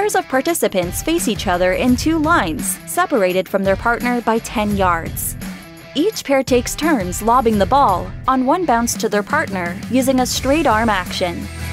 Pairs of participants face each other in 2 lines, separated from their partner by 10 yards. Each pair takes turns lobbing the ball on one bounce to their partner using a straight arm action.